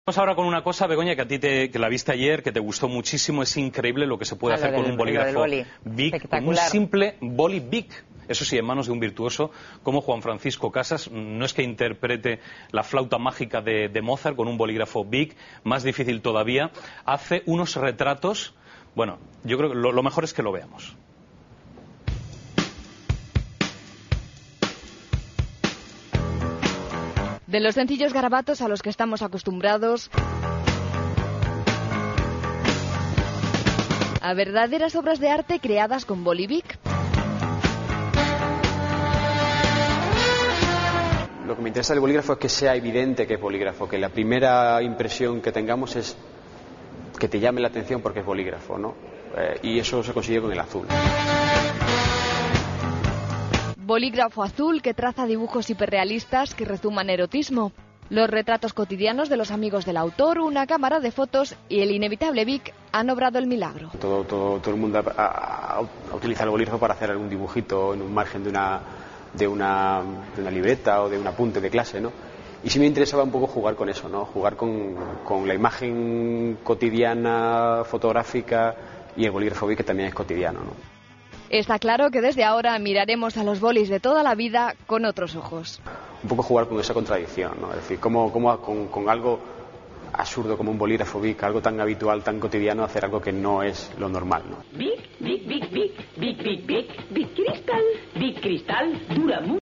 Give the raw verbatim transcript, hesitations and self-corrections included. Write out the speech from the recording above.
Vamos ahora con una cosa, Begoña, que a ti te, que la viste ayer, que te gustó muchísimo. Es increíble lo que se puede ah, hacer del, con un bolígrafo boli. Bic, con un simple boli Bic. Eso sí, en manos de un virtuoso como Juan Francisco Casas. No es que interprete la flauta mágica de, de Mozart con un bolígrafo Bic, más difícil todavía. Hace unos retratos. Bueno, yo creo que lo, lo mejor es que lo veamos. De los sencillos garabatos a los que estamos acostumbrados a verdaderas obras de arte creadas con boli Bic. Lo que me interesa del bolígrafo es que sea evidente que es bolígrafo, que la primera impresión que tengamos es que te llame la atención porque es bolígrafo, ¿no? Eh, y eso se consigue con el azul. Bolígrafo azul que traza dibujos hiperrealistas que rezuman erotismo. Los retratos cotidianos de los amigos del autor, una cámara de fotos y el inevitable Bic han obrado el milagro. Todo, todo, todo el mundo ha, ha, ha utilizado el bolígrafo para hacer algún dibujito en un margen de una, de, una, de una libreta o de un apunte de clase, ¿no? Y sí me interesaba un poco jugar con eso, ¿no? Jugar con, con la imagen cotidiana, fotográfica, y el bolígrafo Bic, que también es cotidiano, ¿no? Está claro que desde ahora miraremos a los bolis de toda la vida con otros ojos. Un poco jugar con esa contradicción, ¿no? Es decir, cómo, cómo con, con algo absurdo como un bolígrafo Bic, algo tan habitual, tan cotidiano, hacer algo que no es lo normal, ¿no? Bic, Bic, Bic, Bic, Bic, Bic, Bic, Bic Cristal, Bic Cristal, dura mucho.